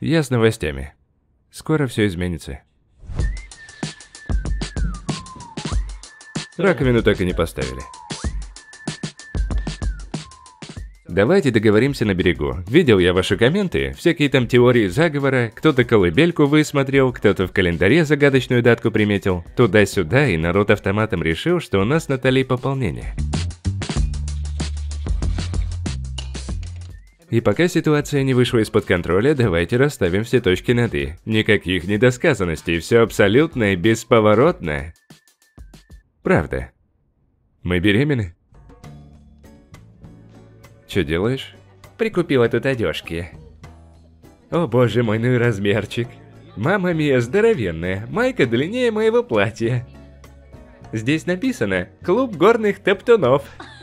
Я с новостями. Скоро все изменится. Раковину так и не поставили. Давайте договоримся на берегу. Видел я ваши комменты, всякие там теории заговора, кто-то колыбельку высмотрел, кто-то в календаре загадочную датку приметил. Туда-сюда, и народ автоматом решил, что у нас Натали пополнение. И пока ситуация не вышла из-под контроля, давайте расставим все точки над «и». Никаких недосказанностей, все абсолютно и бесповоротно. Правда. Мы беременны? Что делаешь? Прикупила тут одежки. О боже мой, ну и размерчик. Мамма мия, здоровенная, майка длиннее моего платья. Здесь написано «Клуб горных топтунов».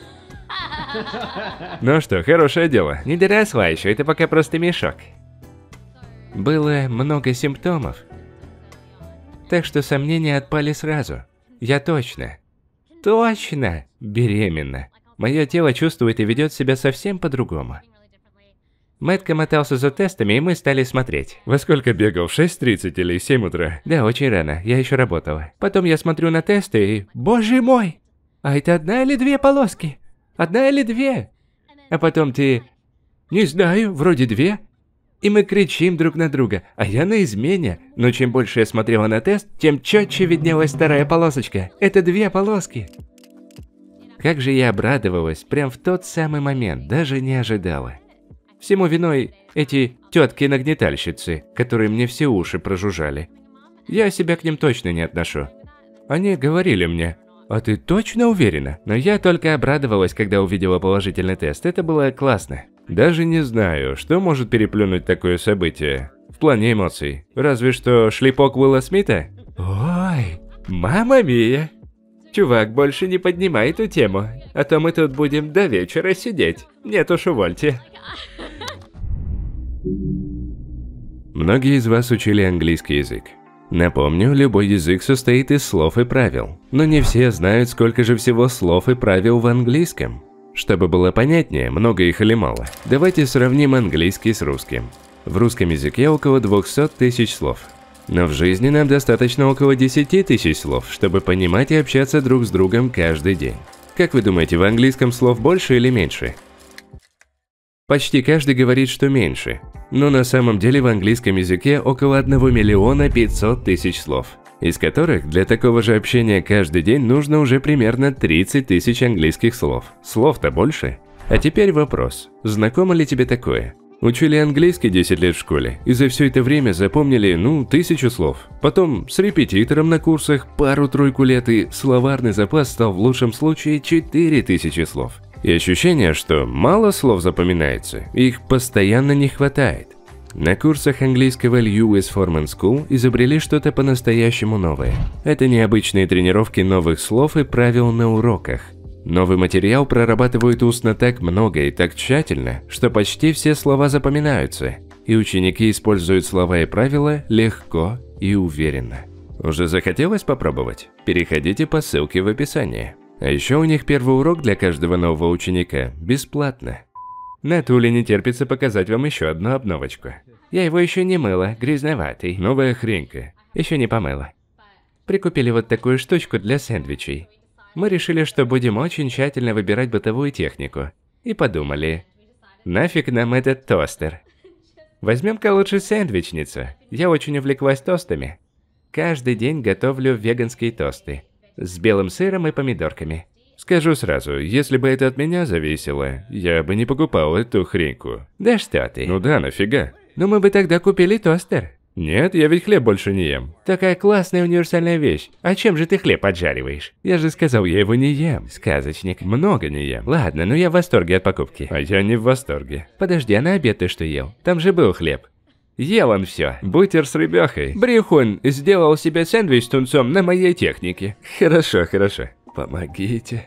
Ну что, хорошее дело. Не доросла еще, это пока просто мешок. Было много симптомов. Так что сомнения отпали сразу. Я точно беременна. Мое тело чувствует и ведет себя совсем по-другому. Мэтт мотался за тестами, и мы стали смотреть. Во сколько бегал? В 6:30 или 7 утра? Да, очень рано, я еще работала. Потом я смотрю на тесты и... Боже мой! А это одна или две полоски? Одна или две? А потом ты... Не знаю, вроде две. И мы кричим друг на друга, а я на измене. Но чем больше я смотрела на тест, тем четче виднелась вторая полосочка. Это две полоски. Как же я обрадовалась, прям в тот самый момент, даже не ожидала. Всему виной эти тетки-нагнетальщицы, которые мне все уши прожужжали. Я себя к ним точно не отношу. Они говорили мне: «А ты точно уверена?» Но я только обрадовалась, когда увидела положительный тест, это было классно. Даже не знаю, что может переплюнуть такое событие, в плане эмоций. Разве что шлепок Уилла Смита? Ой, мамма мия! Чувак, больше не поднимай эту тему, а то мы тут будем до вечера сидеть. Нет уж, увольте. Многие из вас учили английский язык. Напомню, любой язык состоит из слов и правил, но не все знают, сколько же всего слов и правил в английском. Чтобы было понятнее, много их или мало, давайте сравним английский с русским. В русском языке около 200 тысяч слов. Но в жизни нам достаточно около 10 тысяч слов, чтобы понимать и общаться друг с другом каждый день. Как вы думаете, в английском слов больше или меньше? Почти каждый говорит, что меньше. Но на самом деле в английском языке около 1 500 000 слов, из которых для такого же общения каждый день нужно уже примерно 30 тысяч английских слов. Слов-то больше. А теперь вопрос. Знакомо ли тебе такое? Учили английский 10 лет в школе, и за все это время запомнили, 1000 слов. Потом с репетитором на курсах пару-тройку лет, и словарный запас стал в лучшем случае 4000 слов. И ощущение, что мало слов запоминается, их постоянно не хватает. На курсах английского Lewis Forman School изобрели что-то по-настоящему новое. Это необычные тренировки новых слов и правил на уроках. Новый материал прорабатывают устно так много и так тщательно, что почти все слова запоминаются, и ученики используют слова и правила легко и уверенно. Уже захотелось попробовать? Переходите по ссылке в описании. А еще у них первый урок для каждого нового ученика бесплатно. Натуле не терпится показать вам еще одну обновочку. Я его еще не мыла, грязноватый. Новая хренька. Еще не помыла. Прикупили вот такую штучку для сэндвичей. Мы решили, что будем очень тщательно выбирать бытовую технику. И подумали, нафиг нам этот тостер. Возьмем-ка лучше сэндвичницу. Я очень увлеклась тостами. Каждый день готовлю веганские тосты. С белым сыром и помидорками. Скажу сразу, если бы это от меня зависело, я бы не покупал эту хреньку. Да что ты. Ну да, нафига. Ну мы бы тогда купили тостер. Нет, я ведь хлеб больше не ем. Такая классная универсальная вещь. А чем же ты хлеб поджариваешь? Я же сказал, я его не ем. Сказочник. Много не ем. Ладно, ну я в восторге от покупки. А я не в восторге. Подожди, а на обед ты что ел? Там же был хлеб. Ел он все. Бутер с рыбехой. Брехун сделал себе сэндвич с тунцом на моей технике. Хорошо, хорошо. Помогите.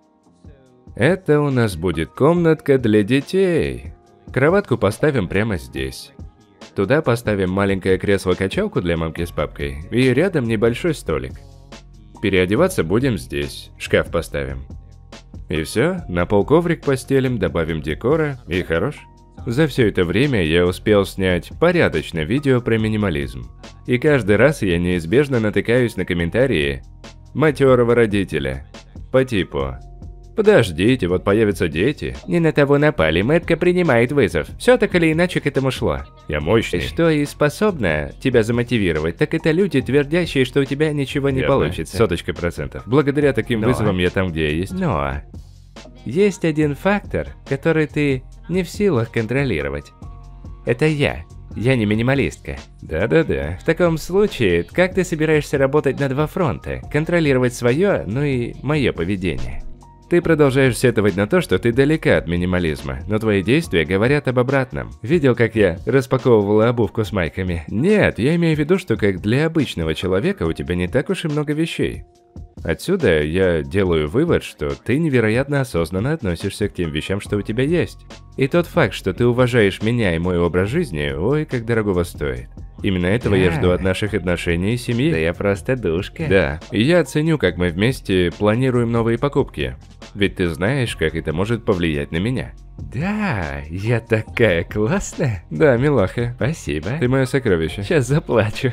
Это у нас будет комнатка для детей. Кроватку поставим прямо здесь. Туда поставим маленькое кресло-качалку для мамки с папкой и рядом небольшой столик. Переодеваться будем здесь, шкаф поставим. И все, на пол коврик постелим, добавим декора и хорош. За все это время я успел снять порядочное видео про минимализм. И каждый раз я неизбежно натыкаюсь на комментарии матерого родителя. По типу: «Подождите, вот появятся дети». «Не на того напали, Мэтка принимает вызов. Все так или иначе к этому шло». «Я мощный». Что и способно тебя замотивировать, так это люди, твердящие, что у тебя ничего не получится. 100%. Благодаря таким вызовам я там, где я есть. Но есть один фактор, который ты не в силах контролировать. Это я. Я не минималистка. Да-да-да. В таком случае, как ты собираешься работать на два фронта? Контролировать свое, ну и мое поведение. Ты продолжаешь сетовать на то, что ты далека от минимализма, но твои действия говорят об обратном. Видел, как я распаковывала обувку с майками? Нет, я имею в виду, что как для обычного человека у тебя не так уж и много вещей. Отсюда я делаю вывод, что ты невероятно осознанно относишься к тем вещам, что у тебя есть. И тот факт, что ты уважаешь меня и мой образ жизни, ой, как дорогого стоит. Именно этого я жду от наших отношений и семьи. Да я просто душка. Да, и я оценю, как мы вместе планируем новые покупки. Ведь ты знаешь, как это может повлиять на меня. Да, я такая классная. Да, милаха. Спасибо. Ты мое сокровище. Сейчас заплачу.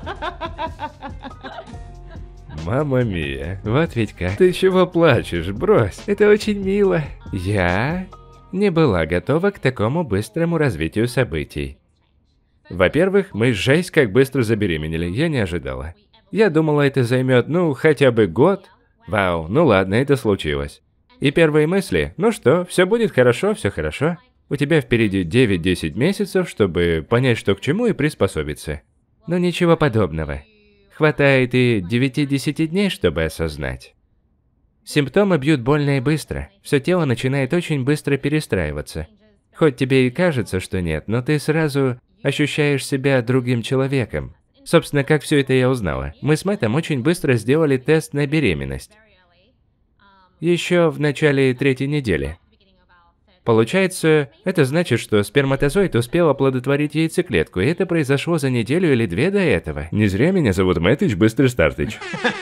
Мамма мия. Вот ведь как. Ты чего плачешь? Брось. Это очень мило. Я не была готова к такому быстрому развитию событий. Во-первых, мы жесть как быстро забеременели. Я не ожидала. Я думала, это займет, хотя бы год. Вау, ну ладно, это случилось. И первые мысли: ну что, все будет хорошо, все хорошо. У тебя впереди 9-10 месяцев, чтобы понять, что к чему, и приспособиться. Но ничего подобного. Хватает и 9-10 дней, чтобы осознать. Симптомы бьют больно и быстро. Все тело начинает очень быстро перестраиваться. Хоть тебе и кажется, что нет, но ты сразу ощущаешь себя другим человеком. Собственно, как все это я узнала. Мы с Мэттом очень быстро сделали тест на беременность. Еще в начале 3-й недели. Получается, это значит, что сперматозоид успел оплодотворить яйцеклетку, и это произошло за неделю или 2 до этого. Не зря меня зовут Мэттыч Быстрый Стартыч.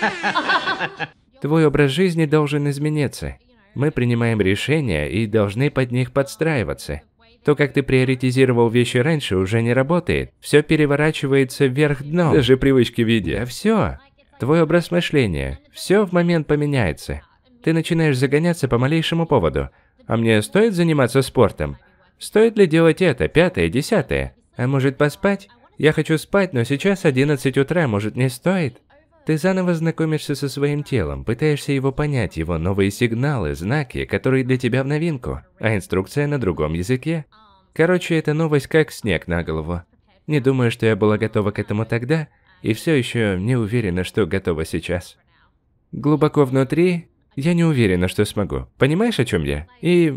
Твой образ жизни должен измениться. Мы принимаем решения и должны под них подстраиваться. То, как ты приоритизировал вещи раньше, уже не работает. Все переворачивается вверх дном. Даже привычки в еде. А все. Твой образ мышления. Все в момент поменяется. Ты начинаешь загоняться по малейшему поводу. А мне стоит заниматься спортом? Стоит ли делать это, 5-е, 10-е? А может поспать? Я хочу спать, но сейчас 11 утра, может не стоит? Ты заново знакомишься со своим телом, пытаешься его понять, его новые сигналы, знаки, которые для тебя в новинку, а инструкция на другом языке. Короче, эта новость как снег на голову. Не думаю, что я была готова к этому тогда, и все еще не уверена, что готова сейчас. Глубоко внутри я не уверена, что смогу. Понимаешь, о чем я? И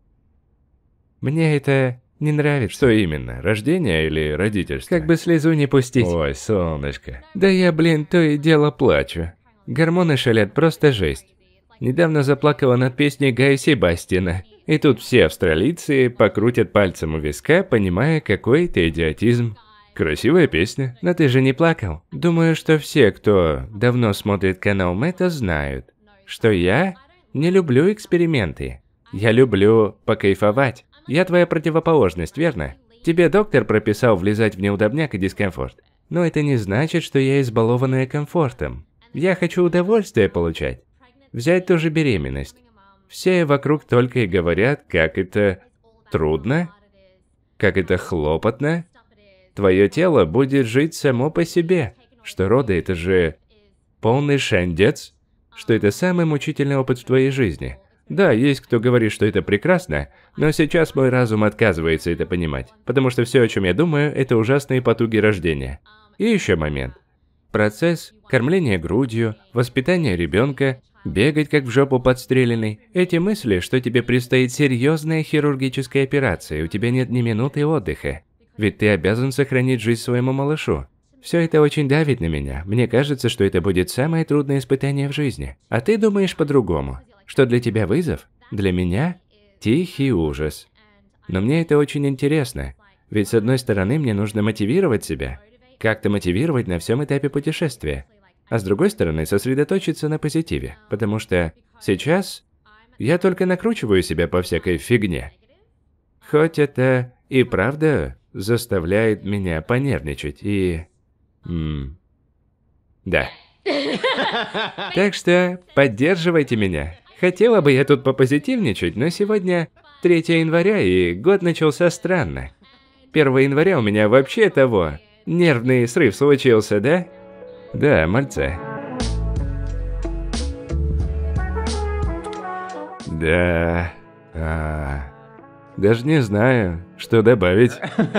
мне это не нравится. Что именно? Рождение или родительство? Как бы слезу не пустить. Ой, солнышко. Да я, то и дело плачу. Гормоны шалят, просто жесть. Недавно заплакала над песней Гая Себастьяна. И тут все австралийцы покрутят пальцем у виска, понимая, какой это идиотизм. Красивая песня. Но ты же не плакал. Думаю, что все, кто давно смотрит канал Мэтта, знают, что я не люблю эксперименты. Я люблю покайфовать. Я твоя противоположность, верно? Тебе доктор прописал влезать в неудобняк и дискомфорт. Но это не значит, что я избалованная комфортом. Я хочу удовольствие получать. Взять ту же беременность. Все вокруг только и говорят, как это трудно, как это хлопотно. Твое тело будет жить само по себе. Что роды — это же полный шандец. Что это самый мучительный опыт в твоей жизни. Да, есть кто говорит, что это прекрасно, но сейчас мой разум отказывается это понимать, потому что все, о чем я думаю, это ужасные потуги рождения. И еще момент. Процесс кормления грудью, воспитания ребенка, бегать как в жопу подстреленный. Эти мысли, что тебе предстоит серьезная хирургическая операция, у тебя нет ни минуты отдыха. Ведь ты обязан сохранить жизнь своему малышу. Все это очень давит на меня. Мне кажется, что это будет самое трудное испытание в жизни. А ты думаешь по-другому. Что для тебя вызов? Для меня тихий ужас. Но мне это очень интересно. Ведь с одной стороны мне нужно мотивировать себя. Как-то мотивировать на всем этапе путешествия. А с другой стороны сосредоточиться на позитиве. Потому что сейчас я только накручиваю себя по всякой фигне. Хоть это и правда заставляет меня понервничать и... Да. Так что поддерживайте меня. Хотела бы я тут попозитивничать, но сегодня 3 января и год начался странно. 1 января у меня вообще того, нервный срыв случился, да? Да, мальца. Да... Даже не знаю, что добавить.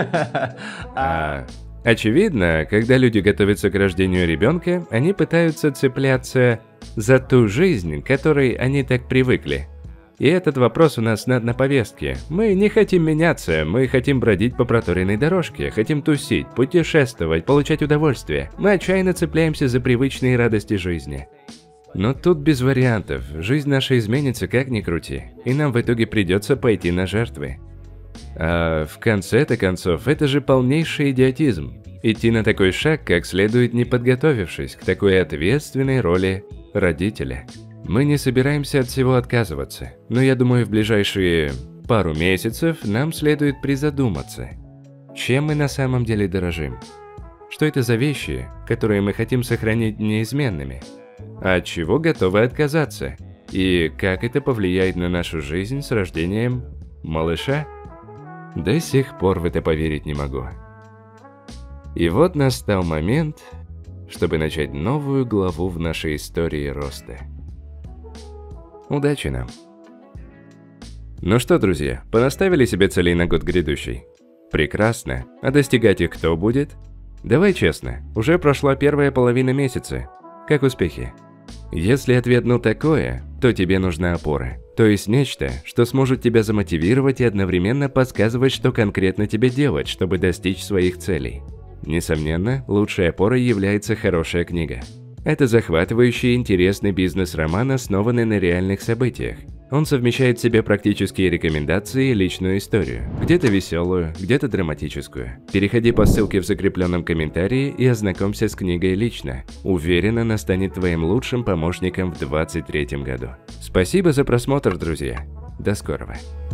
Очевидно, когда люди готовятся к рождению ребенка, они пытаются цепляться за ту жизнь, к которой они так привыкли. И этот вопрос у нас на повестке. Мы не хотим меняться, мы хотим бродить по проторенной дорожке, хотим тусить, путешествовать, получать удовольствие. Мы отчаянно цепляемся за привычные радости жизни. Но тут без вариантов, жизнь наша изменится как ни крути, и нам в итоге придется пойти на жертвы. А в конце-то концов, это же полнейший идиотизм. Идти на такой шаг, как следует не подготовившись к такой ответственной роли родителя. Мы не собираемся от всего отказываться, но я думаю, в ближайшие пару месяцев нам следует призадуматься, чем мы на самом деле дорожим. Что это за вещи, которые мы хотим сохранить неизменными? А от чего готовы отказаться? И как это повлияет на нашу жизнь с рождением малыша? До сих пор в это поверить не могу. И вот настал момент, чтобы начать новую главу в нашей истории роста. Удачи нам! Ну что, друзья, понаставили себе целей на год грядущий? Прекрасно. А достигать их кто будет? Давай честно, уже прошла первая половина месяца. Как успехи? Если ответ «ну такое», то тебе нужна опора. То есть нечто, что сможет тебя замотивировать и одновременно подсказывать, что конкретно тебе делать, чтобы достичь своих целей. Несомненно, лучшей опорой является хорошая книга. Это захватывающий и интересный бизнес-роман, основанный на реальных событиях. Он совмещает в себе практические рекомендации и личную историю. Где-то веселую, где-то драматическую. Переходи по ссылке в закрепленном комментарии и ознакомься с книгой лично. Уверен, она станет твоим лучшим помощником в 2023 году. Спасибо за просмотр, друзья. До скорого.